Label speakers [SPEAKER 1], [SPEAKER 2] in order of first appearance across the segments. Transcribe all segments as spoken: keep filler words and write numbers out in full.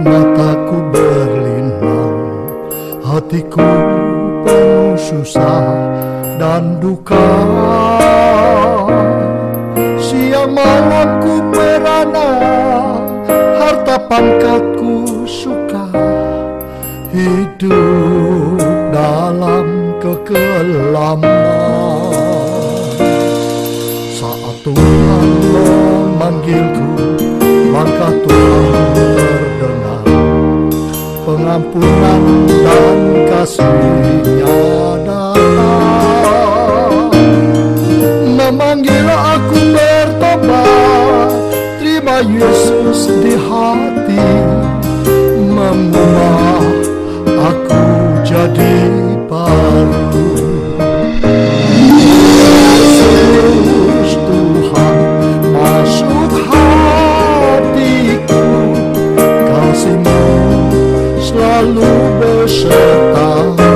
[SPEAKER 1] mataku berlinang, hatiku penuh susah dan duka. Siang malam ku merana, harta pangkatku suka, hidup dalam kekelaman. Saat Tuhan memanggilku, maka Tuhan terdengar, pengampunan dan kasih-Nya datang, memanggil aku bertobat, terima Yesus di hati, mengubah aku jadi baru. Yesus Tuhan masuk hatiku, kasih-Mu selalu besertaku.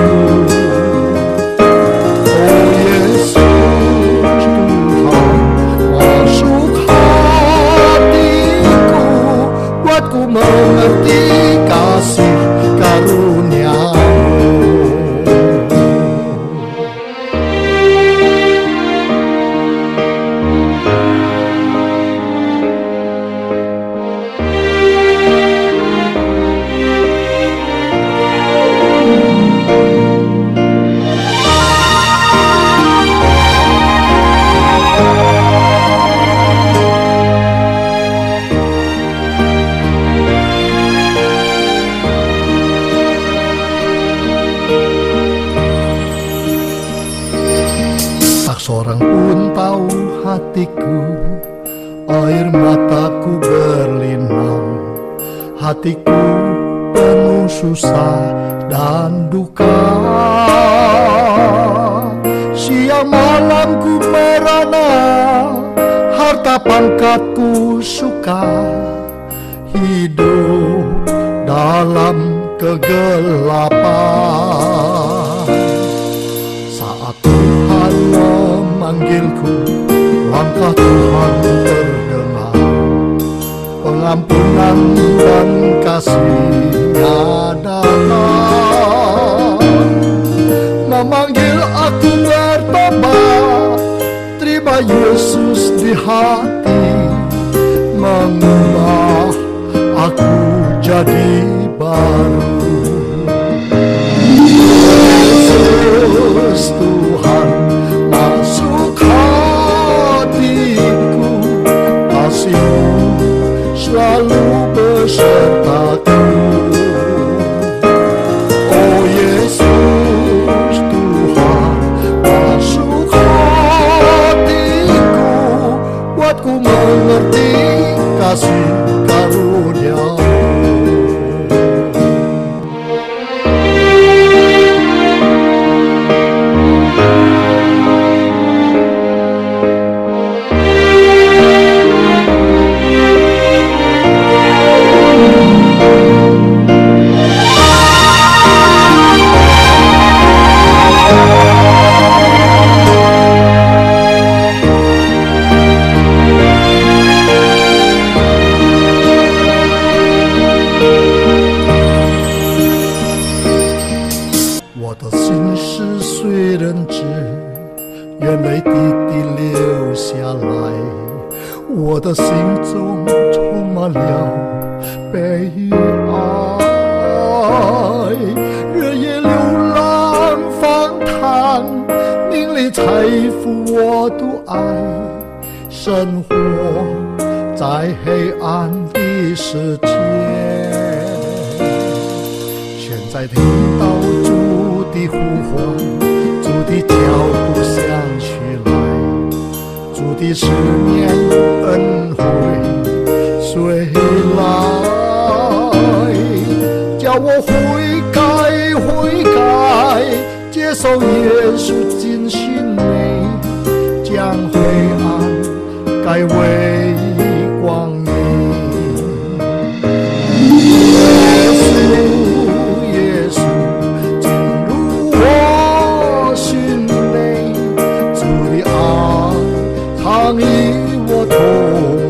[SPEAKER 1] Oh Yesus Tuhan masuk hatiku, buatku mengerti kasih karunia-Mu. Seorang pun tahu hatiku, air mataku berlinang, hatiku penuh susah dan duka. Siang malam ku merana, harta pangkatku suka, hidup dalam kegelapan. Saat Tuhan memanggilku, langkah Tuhan terdengar, pengampunan dan kasih-Nya datang, memanggil aku bertobat, terima Yesus di hati, mengubah aku jadi baru. Yesus Tuhan masuk hatiku, kasih-Mu selalu besertaku. Oh Yesus Tuhan masuk hatiku, buatku mengerti kasih karunia-Mu.我的心事虽人知，眼泪滴滴流下来，我的心中充满了悲哀。日夜流浪放荡，名利财富我都爱，生活在黑暗的世界。现在听到主的呼唤，主的脚步向起来，主的思念恩惠随来，叫我悔改悔改，接受耶稣进心内，将黑暗改为光明。常与我同